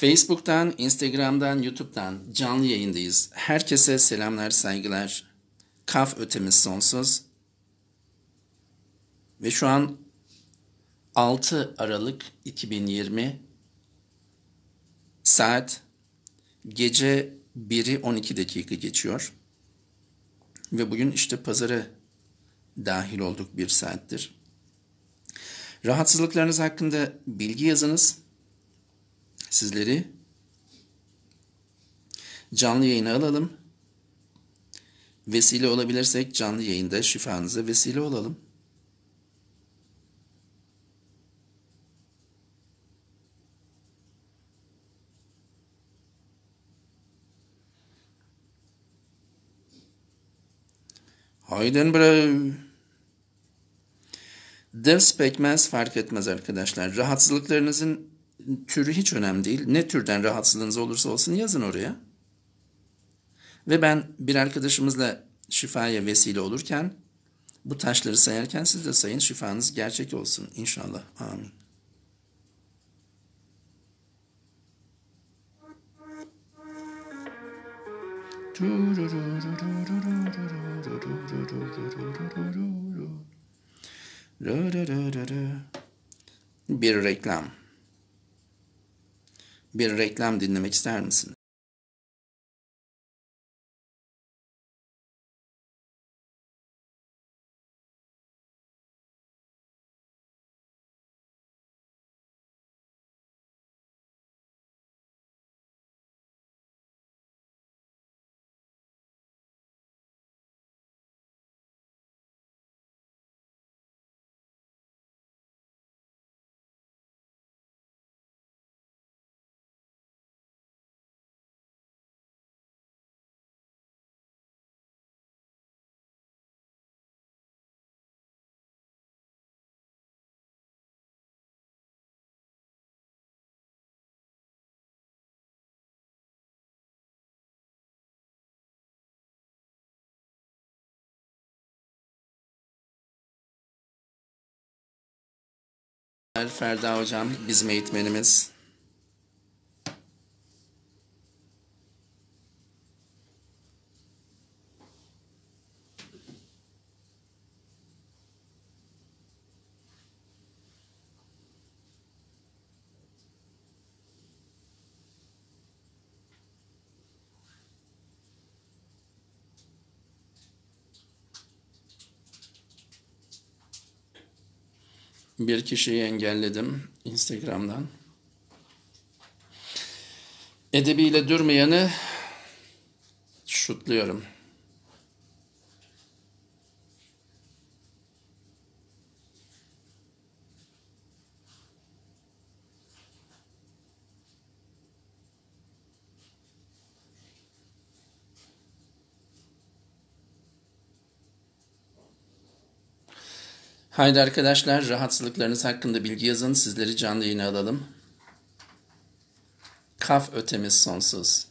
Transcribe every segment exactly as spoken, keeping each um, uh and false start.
Facebook'tan, Instagram'dan, YouTube'dan canlı yayındayız. Herkese selamlar, saygılar. Kaf ötemiz sonsuz. Ve şu an altı Aralık iki bin yirmi saat gece biri on iki dakika geçiyor. Ve bugün işte pazara dahil olduk bir saattir. Rahatsızlıklarınız hakkında bilgi yazınız. Sizleri canlı yayına alalım. Vesile olabilirsek canlı yayında şifanıza vesile olalım. Hayden bro. Ders pekmez fark etmez arkadaşlar. Rahatsızlıklarınızın türü hiç önemli değil. Ne türden rahatsızlığınız olursa olsun yazın oraya. Ve ben bir arkadaşımızla şifaya vesile olurken bu taşları sayarken siz de sayın, şifanız gerçek olsun inşallah. Amin. Bir reklam. Bir reklam dinlemek ister misin? Ferda hocam bizim eğitmenimiz. Bir kişiyi engelledim Instagram'dan. Edebiyle durmayanı şutluyorum. Haydi arkadaşlar, rahatsızlıklarınız hakkında bilgi yazın. Sizleri canlı yayına alalım. Kaf ötemiz sonsuz.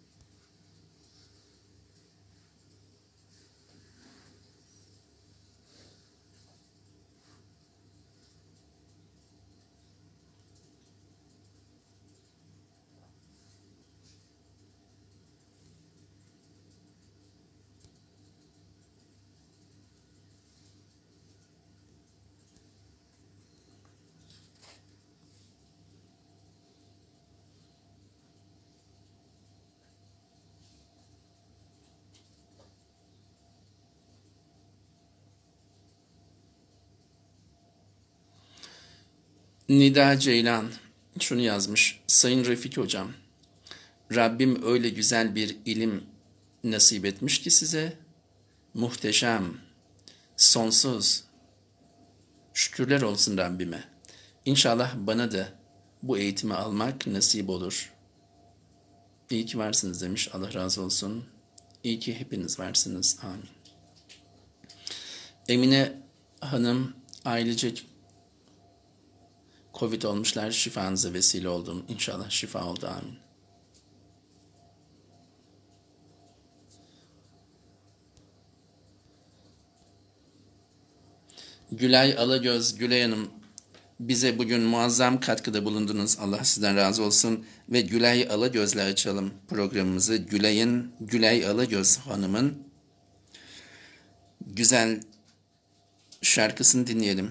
Nida Ceylan şunu yazmış. Sayın Refik hocam, Rabbim öyle güzel bir ilim nasip etmiş ki size. Muhteşem, sonsuz. Şükürler olsun Rabbime. İnşallah bana da bu eğitimi almak nasip olur. İyi ki varsınız demiş. Allah razı olsun. İyi ki hepiniz varsınız. Amin. Emine Hanım ailecek Covid olmuşlar. Şifanıza vesile oldum. İnşallah şifa oldu. Amin. Gülay Alagöz, Gülay Hanım Bize bugün muazzam katkıda bulundunuz. Allah sizden razı olsun. Ve Gülay Alagöz'le açalım programımızı. Gülay'ın, Gülay Alagöz Hanım'ın güzel şarkısını dinleyelim.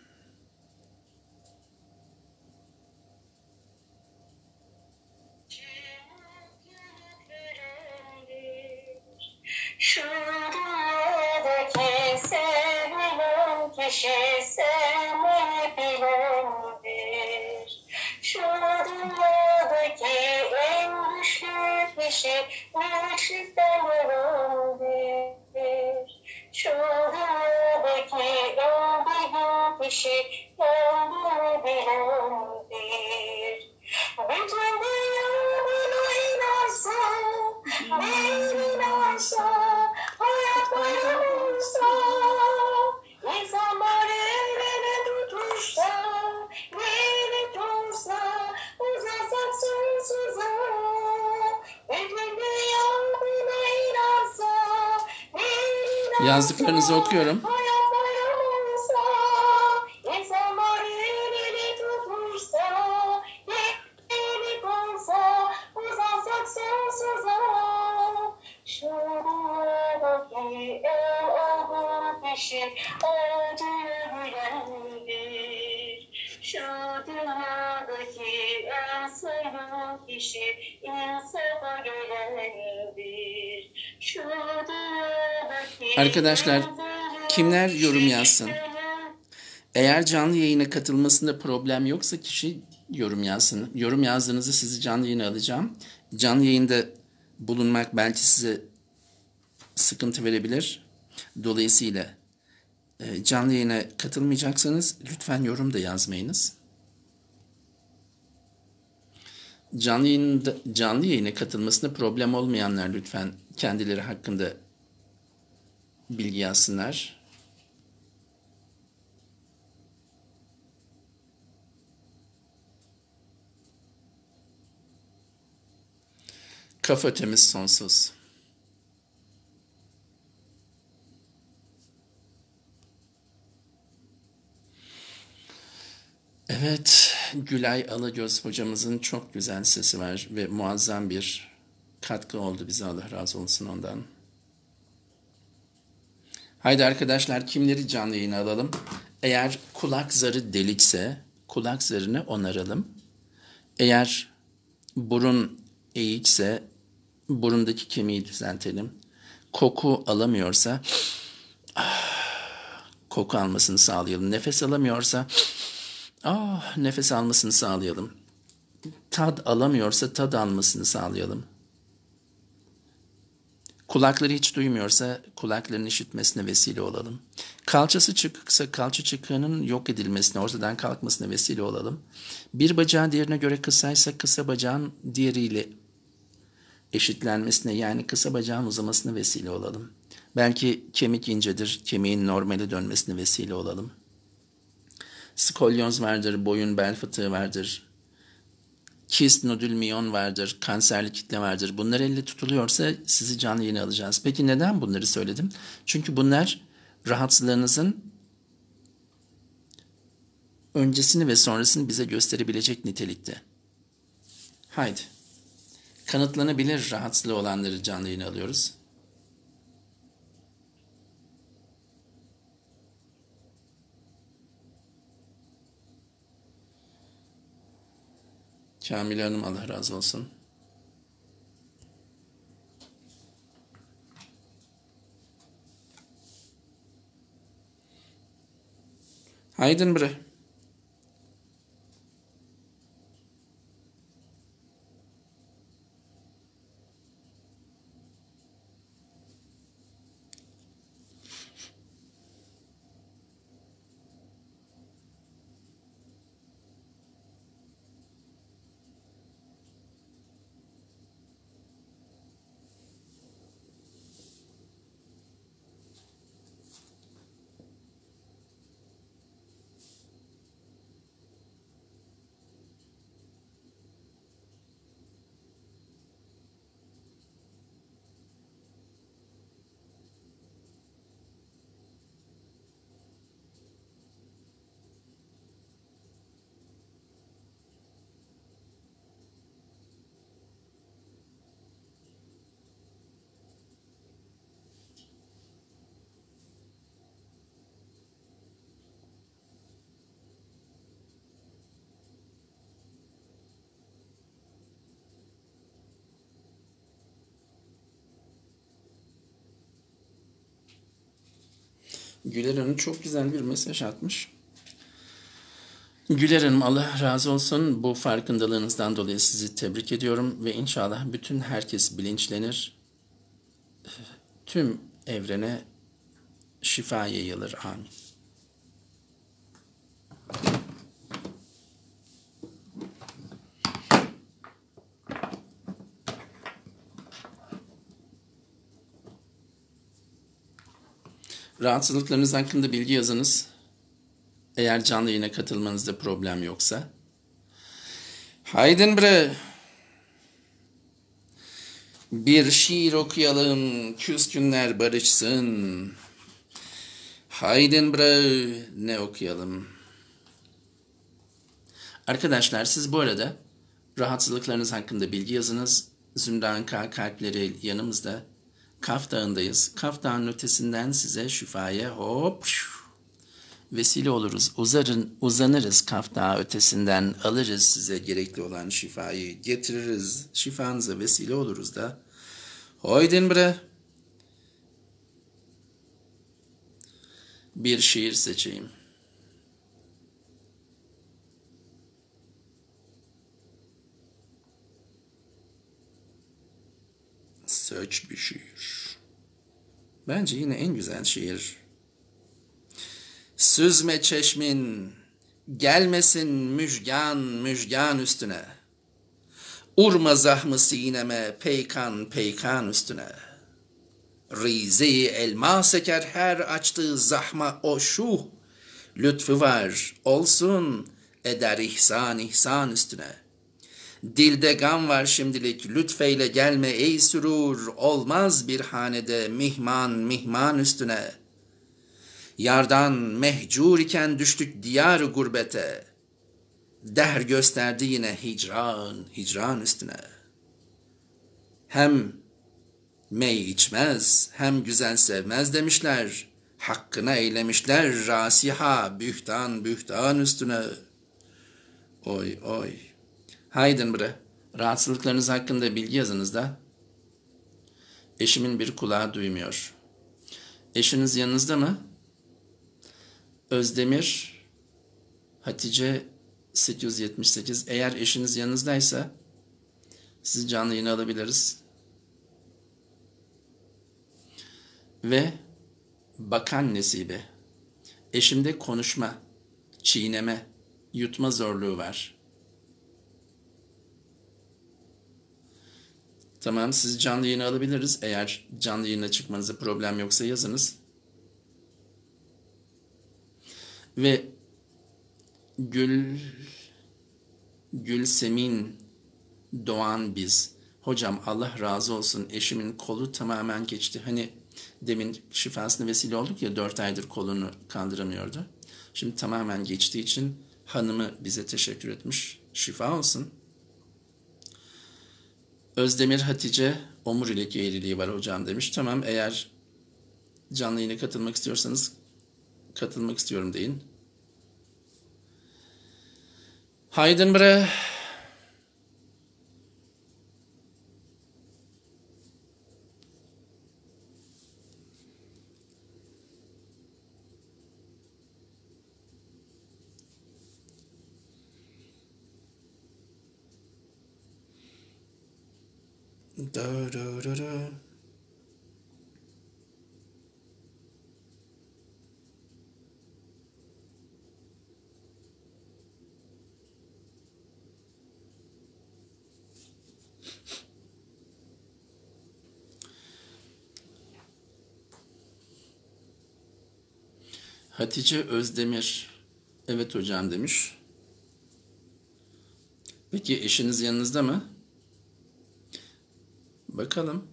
Şu dünyadaki sevilen kişi sevmeyi bilendir. Şu dünyadaki en güçlü kişi mürşitten öğrendir. Şu dünyadaki en bilgin kişi kendini bilendir. Bütün dünya buna inansa, bir inansa, hayat bayramsa, insanlar el ele tutuşsa, birlik olsa, uzansak sonsuza. Bütün dünya buna inansa, bir inansa, Yazdıklarınızı okuyorum. hayat bayramsa, insanlar el ele tutuşsa, birlik olsa, uzansak sonsuza. Şu dünyadaki en olgun kişi acıyı bilendir. Şu dünyadaki en sayılı kişi insafa gelendir. Şu dünyadaki Arkadaşlar, en zengin kimler yorum kişi yazsın? gelen- Eğer canlı yayına katılmasında problem yoksa kişi yorum yazsın. Yorum yazdığınızda sizi canlı yayına alacağım. Canlı yayında bulunmak belki size sıkıntı verebilir. Dolayısıyla e, canlı yayına katılmayacaksanız lütfen yorum da yazmayınız. Canlı yayında, canlı yayına katılmasında problem olmayanlar lütfen kendileri hakkında bilgi yazsınlar. Kafa temiz sonsuz. Evet, Gülay Alagöz hocamızın çok güzel sesi var ve muazzam bir katkı oldu bize. Allah razı olsun ondan. Haydi arkadaşlar, kimleri canlı yayına alalım? Eğer kulak zarı delikse kulak zarını onaralım. Eğer burun eğikse burundaki kemiği düzeltelim. Koku alamıyorsa koku almasını sağlayalım. Nefes alamıyorsa ah, nefes almasını sağlayalım. Tad alamıyorsa tad almasını sağlayalım. Kulakları hiç duymuyorsa kulaklarını işitmesine vesile olalım. Kalçası çıkıksa kalça çıkığının yok edilmesine, ortadan kalkmasına vesile olalım. Bir bacağı diğerine göre kısaysa kısa bacağın diğeriyle eşitlenmesine, yani kısa bacağın uzamasına vesile olalım. Belki kemik incedir, kemiğin normale dönmesine vesile olalım. Skolyoz vardır, boyun bel fıtığı vardır. Kist, nodül, miyon vardır, kanserli kitle vardır. Bunlar elle tutuluyorsa sizi canlı yayına alacağız. Peki neden bunları söyledim? Çünkü bunlar rahatsızlığınızın öncesini ve sonrasını bize gösterebilecek nitelikte. Haydi. Kanıtlanabilir rahatsızlığı olanları canlı yayına alıyoruz. Kamile Hanım, Allah razı olsun. Haydın bre. Güler Hanım çok güzel bir mesaj atmış. Güler Hanım, Allah razı olsun. Bu farkındalığınızdan dolayı sizi tebrik ediyorum ve inşallah bütün herkes bilinçlenir. Tüm evrene şifa yayılır. Amin. Rahatsızlıklarınız hakkında bilgi yazınız. Eğer canlı yayına katılmanızda problem yoksa. Haydin bre. Bir şiir okuyalım, küskünler barışsın. Haydin bre, ne okuyalım? Arkadaşlar, siz bu arada rahatsızlıklarınız hakkında bilgi yazınız. Zümran K kalpleri yanımızda. Kaf Dağı'ndayız. Kaf Dağı'nın ötesinden size şifaya hop vesile oluruz. Uzarın, uzanırız Kaf Dağı ötesinden, alırız size gerekli olan şifayı, getiririz. Şifanıza vesile oluruz da. Hoydin bre. Bir şiir seçeyim. Seç bir şiir. Bence yine en güzel şiir. Süzme çeşmin, gelmesin müjgan müjgan üstüne. Urma zahmı sineme, peykan peykan üstüne. Rize-i elmas eker her açtığı zahma o şuh. Lütfü var, olsun, eder ihsan ihsan üstüne. Dilde gam var şimdilik, lütfeyle gelme ey sürur, olmaz bir hanede mihman mihman üstüne. Yardan mehcur iken düştük diyar gurbete, der gösterdi yine hicran hicran üstüne. Hem mey içmez, hem güzel sevmez demişler, hakkına eylemişler rasiha, bühtan bühtan üstüne. Oy oy. Haydin bre, rahatsızlıklarınız hakkında bilgi yazınız da. Eşimin bir kulağı duymuyor. Eşiniz yanınızda mı? Özdemir Hatice sekiz yüz yetmiş sekiz. Eğer eşiniz yanınızdaysa sizi canlı yayına alabiliriz. Ve Bakan Nesibe. Eşimde konuşma, çiğneme, yutma zorluğu var. Tamam, sizi canlı yayına alabiliriz. Eğer canlı yayına çıkmanıza problem yoksa yazınız. Ve Gül Gülsemin Doğan biz. Hocam Allah razı olsun, eşimin kolu tamamen geçti. Hani demin şifasına vesile olduk ya, dört aydır kolunu kaldıramıyordu. Şimdi tamamen geçtiği için hanımı bize teşekkür etmiş. Şifa olsun. Özdemir Hatice omurilik eğriliği var hocam demiş. Tamam, eğer canlı yayına katılmak istiyorsanız katılmak istiyorum deyin. Haydin bre. Da da da da. Hatice Özdemir, evet hocam demiş. Peki eşiniz yanınızda mı? Bakalım.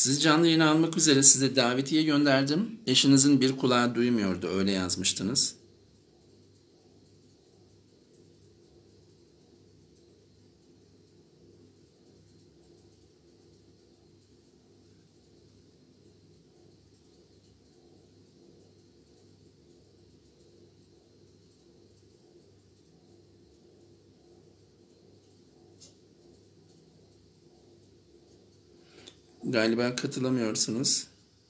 Sizi canlı yayına almak üzere size davetiye gönderdim. Eşinizin bir kulağı duymuyordu, öyle yazmıştınız. Galiba katılamıyorsunuz.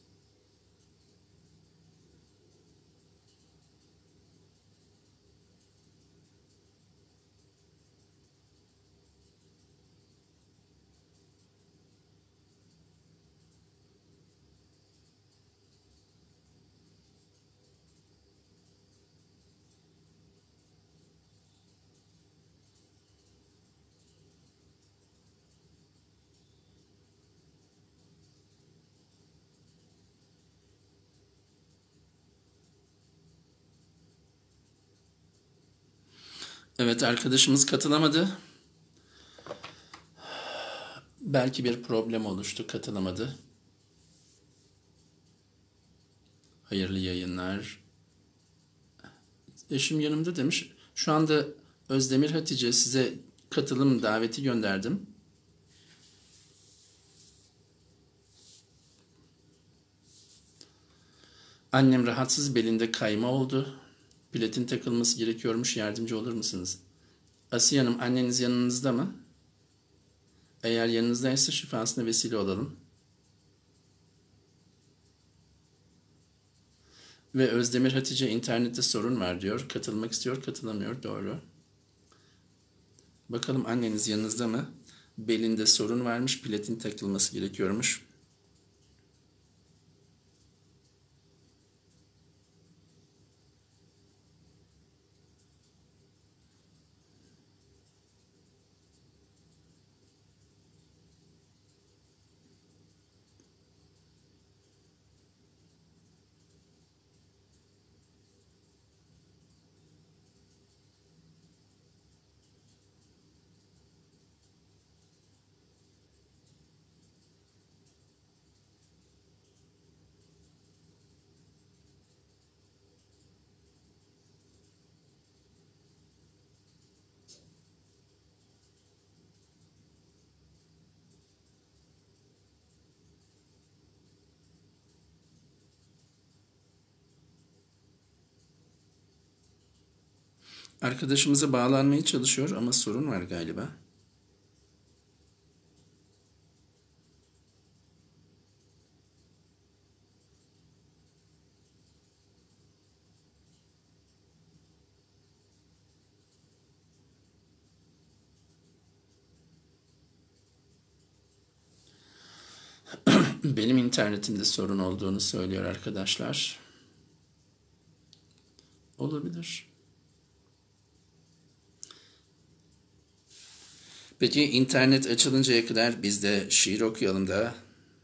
Evet, arkadaşımız katılamadı. Belki bir problem oluştu, katılamadı. Hayırlı yayınlar. Eşim yanımda demiş. Şu anda Özdemir Hatice size katılım daveti gönderdim. Annem rahatsız, belinde kayma oldu. Platin takılması gerekiyormuş, yardımcı olur musunuz? Asiye Hanım, anneniz yanınızda mı? Eğer yanınızdaysa şifasına vesile olalım. Ve Özdemir Hatice internette sorun var diyor. Katılmak istiyor, katılamıyor. Doğru. Bakalım anneniz yanınızda mı? Belinde sorun varmış, platin takılması gerekiyormuş. Arkadaşımıza bağlanmaya çalışıyor ama sorun var galiba. Benim internetimde sorun olduğunu söylüyor arkadaşlar. Olabilir. Peki internet açılıncaya kadar biz de şiir okuyalım da.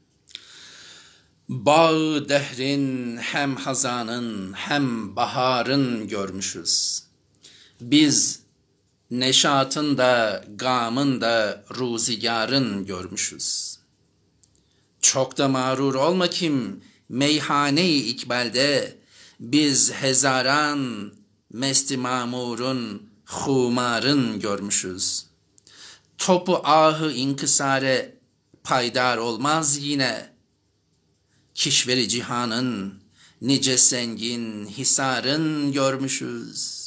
Bağı dehrin hem hazanın hem baharın görmüşüz. Biz neşatın da gamın da ruzigarın görmüşüz. Çok da mağrur olma kim meyhane-i ikbalde, biz hezaran mesti mamurun humarın görmüşüz. Topu ahı inkısare paydar olmaz yine, kişveri cihanın nice zengin hisarın görmüşüz.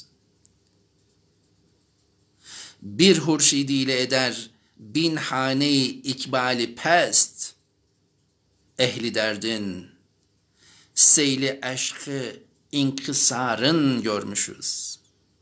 Bir hurşidiyle eder bin hane-i ikbali pest, ehli derdin seyli aşkı inkısarın görmüşüz.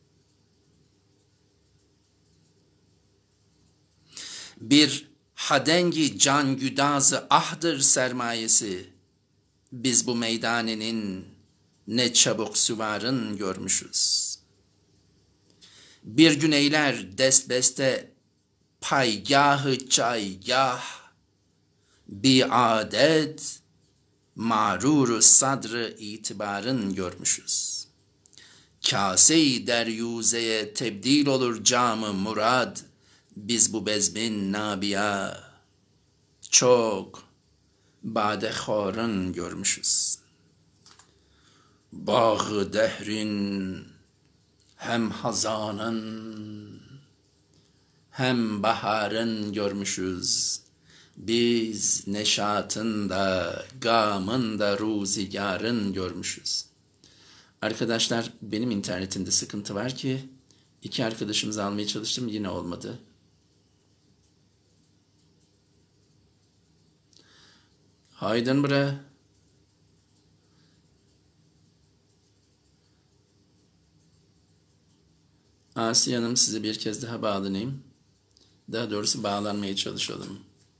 Bir hadengi can güdazı ahdır sermayesi, biz bu meydanenin ne çabuk süvarın görmüşüz. Bir gün eyler destbeste paygahı çaygah, bi adet mağrur sadrı itibarın görmüşüz. Kase-i deryuzeye tebdil olur camı murad, biz bu bezmin nabiya çok bade xarın görmüşüz. Bağı dehrin hem hazanın hem baharın görmüşüz. Biz neşatın da gamın da ruzigarın görmüşüz. Arkadaşlar benim internetimde sıkıntı var ki iki arkadaşımızı almaya çalıştım, yine olmadı. Haydın bre. Asiye Hanım, sizi bir kez daha bağlanayım. Daha doğrusu bağlanmaya çalışalım.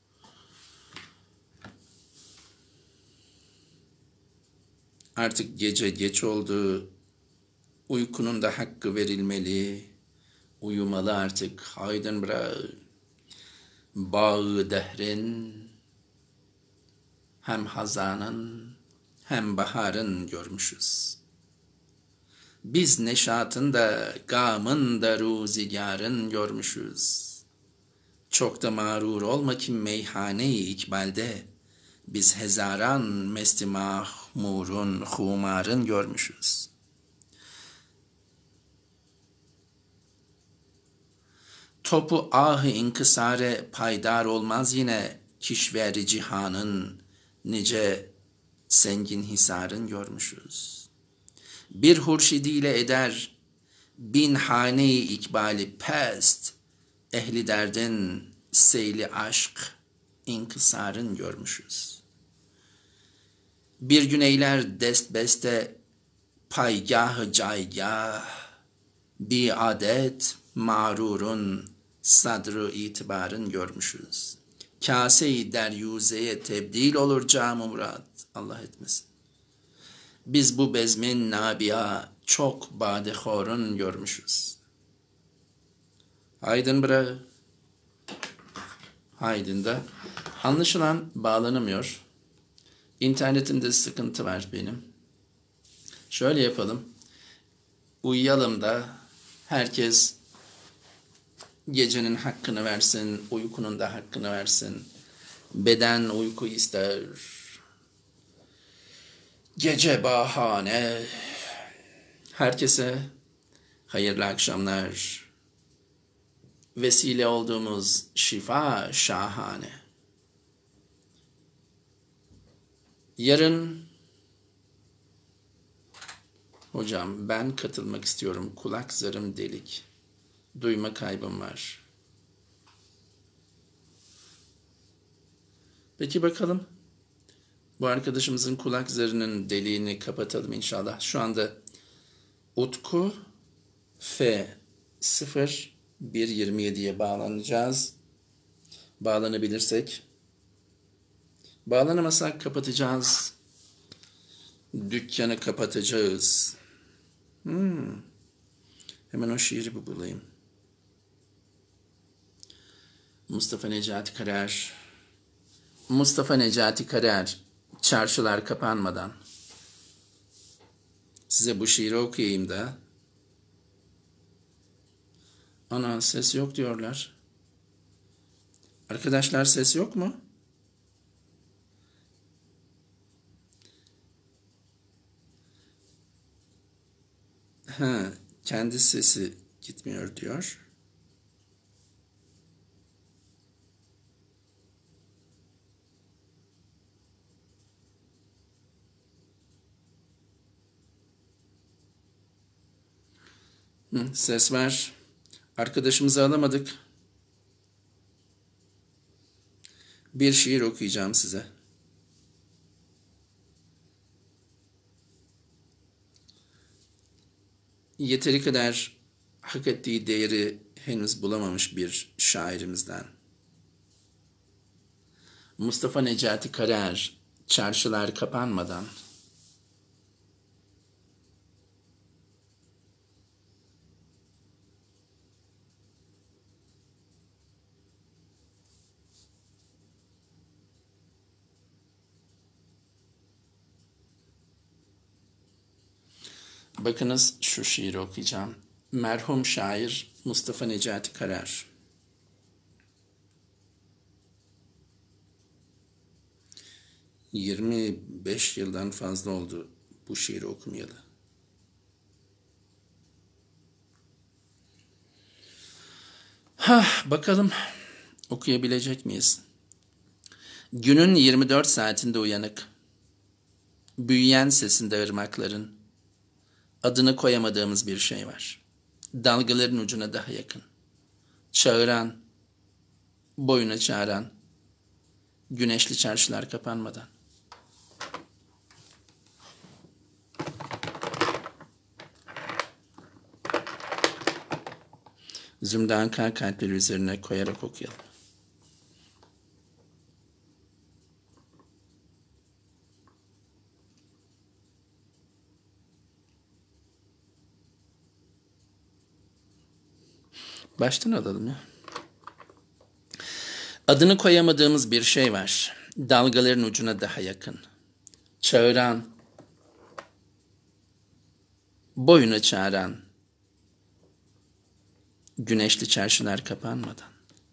Artık gece geç oldu. Uykunun da hakkı verilmeli. Uyumalı artık. Haydın bre. Bağı dehrin hem hazanın hem baharın görmüşüz. Biz neşatın da gamın da ruzigarın görmüşüz. Çok da mağrur olma ki meyhane-i ikbalde biz hezaran mesti mahmurun humarın görmüşüz. Topu ah-ı inkısare paydar olmaz yine kişveri cihanın nice sengin hisarın görmüşüz. Bir hurşidiyle eder bin hane-i ikbali pest, ehli derdin seyli aşk inkısarın görmüşüz. Bir gün eyler dest beste paygah caygah, bi adet mağrurun sadrı itibarın görmüşüz. Kase-i deryuzeye tebdil olur cam-ı murat, Allah etmesin. Biz bu bezmin nabiya çok badexorun görmüşüz. Haydın bre. Haydın da. Anlaşılan bağlanamıyor. İnternetimde sıkıntı var benim. Şöyle yapalım. Uyuyalım da herkes gecenin hakkını versin, uykunun da hakkını versin. Beden uyku ister. Gece bahane. Herkese hayırlı akşamlar. Vesile olduğumuz şifa şahane. Yarın hocam ben katılmak istiyorum. Kulak zarım delik. Duyma kaybım var. Peki bakalım. Bu arkadaşımızın kulak zarının deliğini kapatalım inşallah. Şu anda Utku F sıfır bir yirmi yediye bağlanacağız. Bağlanabilirsek. Bağlanamazsak kapatacağız. Dükkanı kapatacağız. Hmm. Hemen o şiiri bir bulayım. Mustafa Necati Karar. Mustafa Necati Karar. Çarşılar kapanmadan. Size bu şiiri okuyayım da. Ana ses yok diyorlar. Arkadaşlar ses yok mu? Ha, kendi sesi gitmiyor diyor. Hı, ses var. Arkadaşımızı alamadık. Bir şiir okuyacağım size. Yeteri kadar hak ettiği değeri henüz bulamamış bir şairimizden. Mustafa Necati Karar, Çarşılar kapanmadan. Bakınız şu şiiri okuyacağım. Merhum şair Mustafa Necati Karar. yirmi beş yıldan fazla oldu bu şiiri okumayalı. Hah, bakalım okuyabilecek miyiz? Günün yirmi dört saatinde uyanık, büyüyen sesinde ırmakların, adını koyamadığımız bir şey var. Dalgaların ucuna daha yakın. Çağıran, boyuna çağıran, güneşli çarşılar kapanmadan. Zümrüt kar kalpleri üzerine koyarak okuyalım. Baştan alalım ya. Adını koyamadığımız bir şey var. Dalgaların ucuna daha yakın. Çağıran, boyuna çağıran, güneşli çarşılar kapanmadan.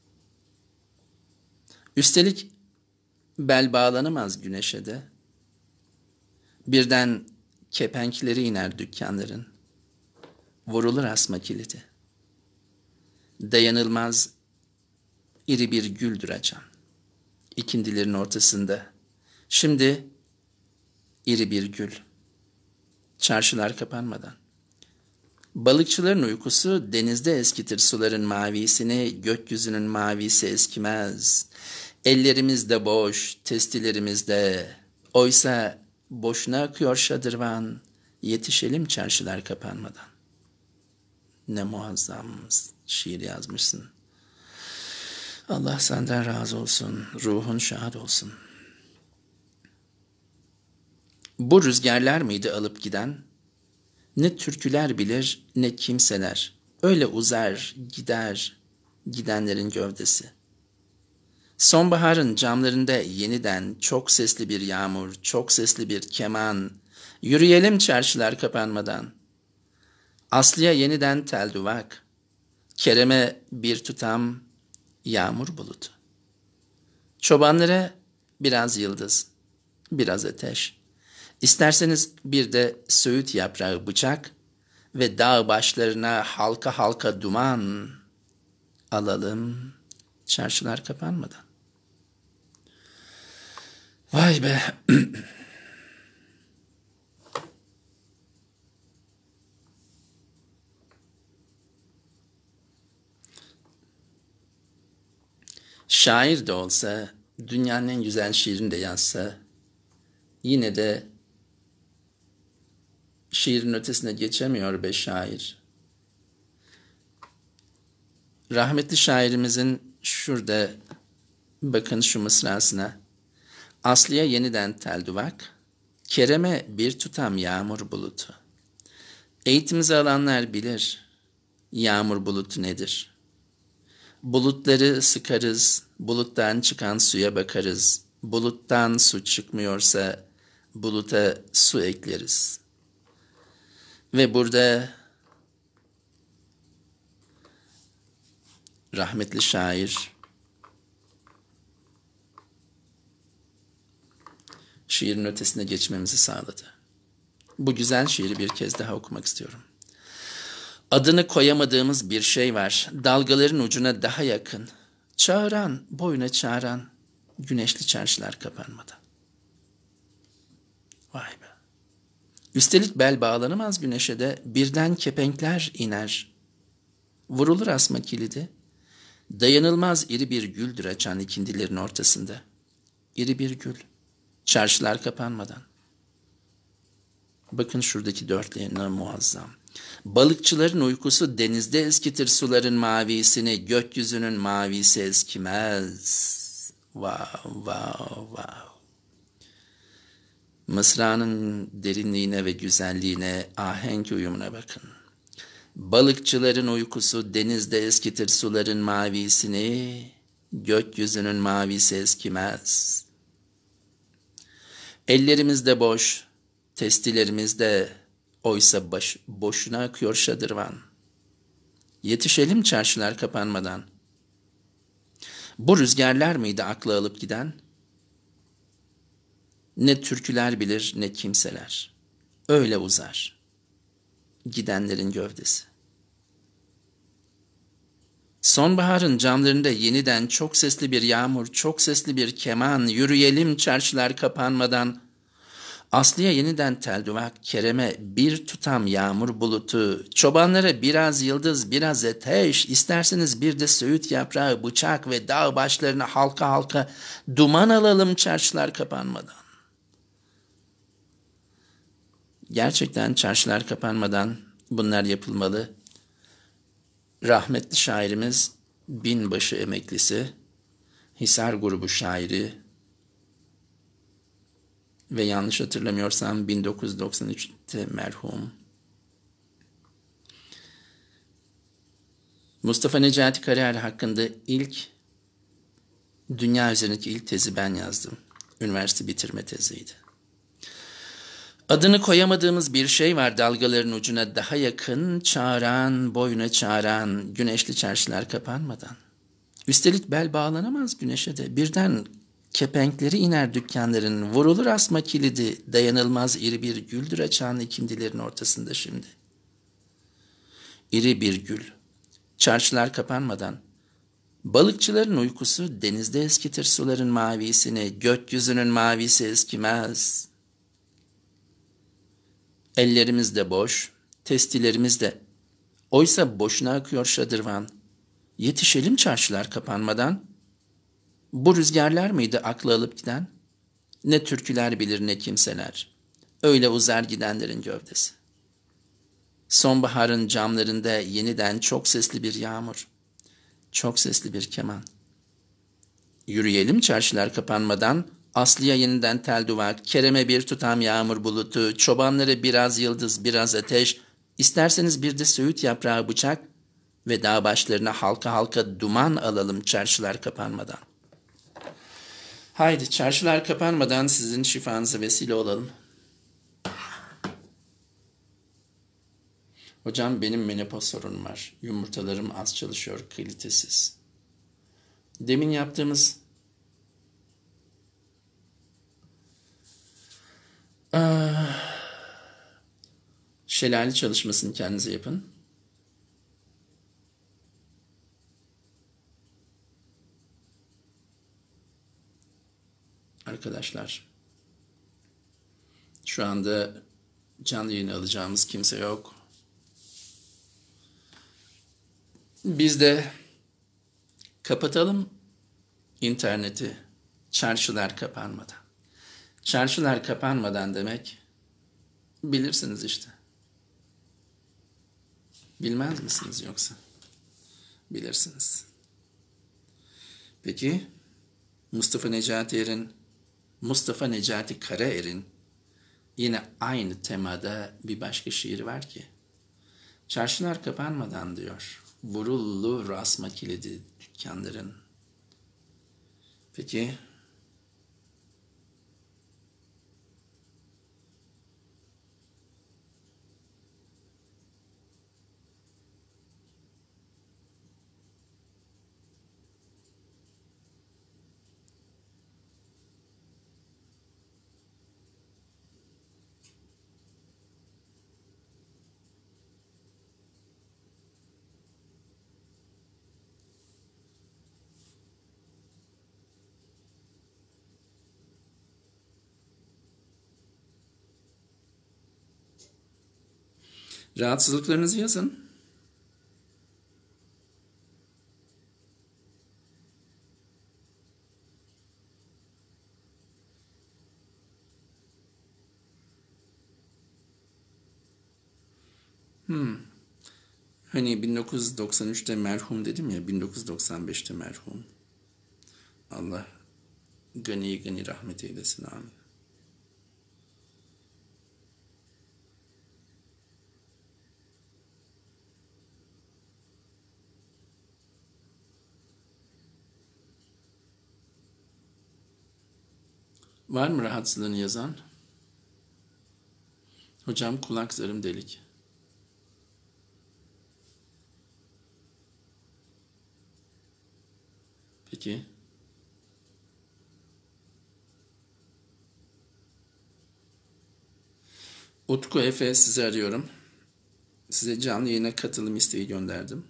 Üstelik bel bağlanamaz güneşe de. Birden kepenkleri iner dükkanların. Vurulur asma kilidi. Dayanılmaz iri bir güldür açan. İkindilerin ortasında. Şimdi iri bir gül. Çarşılar kapanmadan. Balıkçıların uykusu denizde eskitir suların mavisini, gökyüzünün mavisi eskimez. Ellerimiz de boş, testilerimiz de. Oysa boşuna akıyor şadırvan, yetişelim çarşılar kapanmadan. Ne muazzam şiir yazmışsın. Allah senden razı olsun, ruhun şad olsun. Bu rüzgarlar mıydı alıp giden? Ne türküler bilir ne kimseler. Öyle uzar, gider, gidenlerin gövdesi. Sonbaharın camlarında yeniden çok sesli bir yağmur, çok sesli bir keman. Yürüyelim çarşılar kapanmadan. Aslıya yeniden tel duvak. Kerem'e bir tutam yağmur bulutu. Çobanlara biraz yıldız, biraz ateş. İsterseniz bir de söğüt yaprağı bıçak ve dağ başlarına halka halka duman alalım çarşılar kapanmadan. Vay be. Şair de olsa, dünyanın en güzel şiirini de yazsa, yine de şiirin ötesine geçemiyor be şair. Rahmetli şairimizin şurada, bakın şu mısrasına. Aslıya yeniden tel duvak, Kerem'e bir tutam yağmur bulutu. Eğitimizi alanlar bilir, yağmur bulutu nedir? Bulutları sıkarız, buluttan çıkan suya bakarız. Buluttan su çıkmıyorsa buluta su ekleriz. Ve burada rahmetli şair şiirin ötesine geçmemizi sağladı. Bu güzel şiiri bir kez daha okumak istiyorum. Adını koyamadığımız bir şey var. Dalgaların ucuna daha yakın. Çağıran, boyuna çağıran, güneşli çarşılar kapanmadan. Vay be. Üstelik bel bağlanamaz güneşe de birden kepenkler iner. Vurulur asma kilidi. Dayanılmaz iri bir güldür açan ikindilerin ortasında. İri bir gül. Çarşılar kapanmadan. Bakın şuradaki dörtlerine muazzam. Balıkçıların uykusu denizde eskitir suların mavisini, gökyüzünün mavisi eskimez. Wow, wow, wow. Mısranın derinliğine ve güzelliğine, ahenk uyumuna bakın. Balıkçıların uykusu denizde eskitir suların mavisini, gökyüzünün mavisi eskimez. Ellerimiz de boş, testilerimiz de oysa baş, boşuna akıyor şadırvan. Yetişelim çarşılar kapanmadan. Bu rüzgarlar mıydı aklı alıp giden? Ne türküler bilir ne kimseler. Öyle uzar gidenlerin gövdesi. Sonbaharın camlarında yeniden çok sesli bir yağmur, çok sesli bir keman, yürüyelim çarşılar kapanmadan. Aslı'ya yeniden tel duvak, Kerem'e bir tutam yağmur bulutu, çobanlara biraz yıldız, biraz ateş, isterseniz bir de söğüt yaprağı, bıçak ve dağ başlarına halka halka duman alalım çarşılar kapanmadan. Gerçekten çarşılar kapanmadan bunlar yapılmalı. Rahmetli şairimiz binbaşı emeklisi, Hisar grubu şairi ve yanlış hatırlamıyorsam bin dokuz yüz doksan üçte merhum Mustafa Necati Karaer hakkında ilk dünya üzerindeki ilk tezi ben yazdım. Üniversite bitirme teziydi. Adını koyamadığımız bir şey var dalgaların ucuna daha yakın, çağıran, boyuna çağıran, güneşli çarşılar kapanmadan. Üstelik bel bağlanamaz güneşe de. Birden kepenkleri iner dükkanların, vurulur asma kilidi, dayanılmaz iri bir güldür açan ikindilerin ortasında şimdi. İri bir gül, çarşılar kapanmadan. Balıkçıların uykusu denizde eskitir suların mavisini, gökyüzünün mavisi eskimez. Ellerimiz de boş, testilerimiz de. Oysa boşuna akıyor şadırvan. Yetişelim çarşılar kapanmadan. Bu rüzgarlar mıydı aklı alıp giden? Ne türküler bilir ne kimseler. Öyle uzar gidenlerin gövdesi. Sonbaharın camlarında yeniden çok sesli bir yağmur, çok sesli bir keman. Yürüyelim çarşılar kapanmadan. Aslı'ya yeniden tel duvak, Kerem'e bir tutam yağmur bulutu, çobanlara biraz yıldız, biraz ateş, isterseniz bir de söğüt yaprağı bıçak ve dağ başlarına halka halka duman alalım çarşılar kapanmadan. Haydi çarşılar kapanmadan sizin şifanıza vesile olalım. Hocam benim menopoz sorunum var. Yumurtalarım az çalışıyor, kalitesiz. Demin yaptığımız şelale çalışmasını kendinize yapın. Arkadaşlar, şu anda canlı yayın alacağımız kimse yok. Biz de kapatalım interneti çarşılar kapanmadan. Çarşılar kapanmadan demek bilirsiniz işte. Bilmez misiniz yoksa? Bilirsiniz. Peki Mustafa Necati Er'in, Mustafa Necati Karaer'in yine aynı temada bir başka şiiri var ki çarşılar kapanmadan diyor. Vurulur asma kilidi dükkanların. Peki rahatsızlıklarınızı yazın. Hmm. Hani bin dokuz yüz doksan üçte merhum dedim ya, bin dokuz yüz doksan beşte merhum. Allah gani gani rahmet eylesin, amin. Var mı rahatsızlığını yazan? Hocam kulak zarım delik. Peki. Utku Efe, sizi arıyorum. Size canlı yayına katılım isteği gönderdim.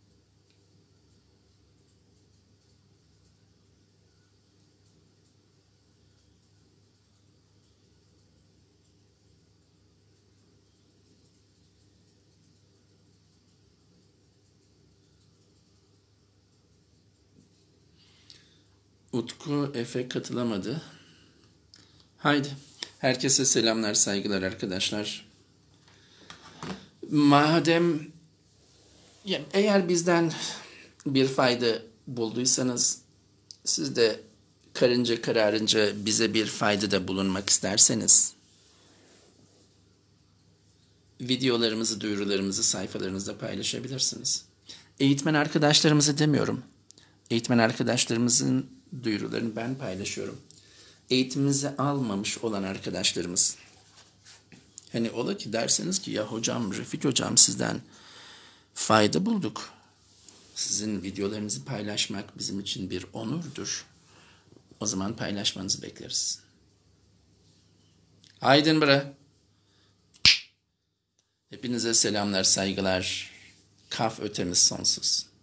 Utku Efe katılamadı. Haydi. Herkese selamlar, saygılar arkadaşlar. Madem ya, eğer bizden bir fayda bulduysanız, siz de karınca kararınca bize bir faydada bulunmak isterseniz, videolarımızı, duyurularımızı sayfalarınızda paylaşabilirsiniz. Eğitmen arkadaşlarımızı demiyorum. Eğitmen arkadaşlarımızın duyurularını ben paylaşıyorum. Eğitimimizi almamış olan arkadaşlarımız, hani ola ki derseniz ki ya hocam, Refik hocam sizden fayda bulduk. Sizin videolarınızı paylaşmak bizim için bir onurdur. O zaman paylaşmanızı bekleriz. Aydın bre. Hepinize selamlar, saygılar. Kaf ötemiz sonsuz.